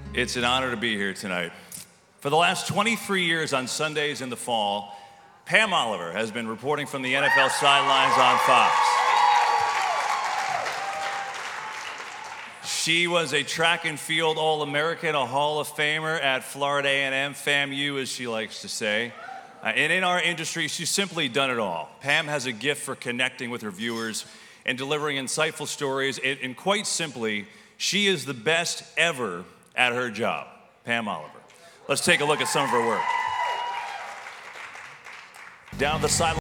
It's an honor to be here tonight. For the last 23 years on Sundays in the fall, Pam Oliver has been reporting from the NFL sidelines on Fox. She was a track and field All-American, a Hall of Famer at Florida A&M, FAMU as she likes to say. And in our industry, she's simply done it all. Pam has a gift for connecting with her viewers and delivering insightful stories, and quite simply, she is the best ever at her job. Pam Oliver. Let's take a look at some of her work. Down the sideline.